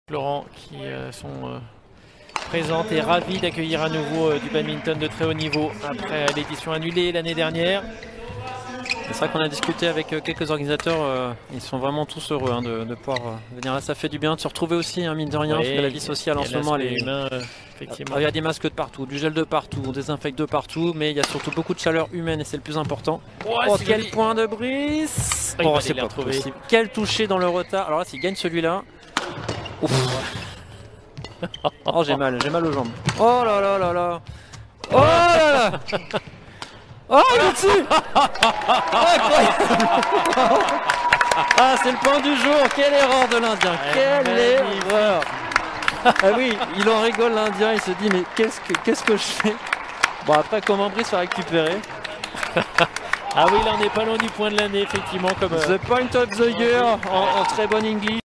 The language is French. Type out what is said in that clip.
Laurent qui sont présentes et ravis d'accueillir à nouveau du badminton de très haut niveau après l'édition annulée l'année dernière. C'est vrai qu'on a discuté avec quelques organisateurs, ils sont vraiment tous heureux de pouvoir venir là. Ça fait du bien de se retrouver aussi, mine de rien, parce que la vie sociale en ce moment, effectivement. Il y a des masques de partout, du gel de partout, on désinfecte de partout, mais il y a surtout beaucoup de chaleur humaine et c'est le plus important. Oh, quel point de Brice! Oh, c'est pas possible. Quel toucher dans le retard. Alors là, s'il gagne celui-là... Oh, j'ai mal aux jambes. Oh là là là là. Oh là là. Oh, il est dessus. Ah, c'est le point du jour. Quelle erreur de l'Indien. Quelle erreur. Ah oui, il en rigole l'Indien. Il se dit mais qu'est-ce que je fais? Bon, après comment Brice va récupérer? Ah oui, là on n'est pas loin du point de l'année, effectivement. Comme the point of the year en très bon English.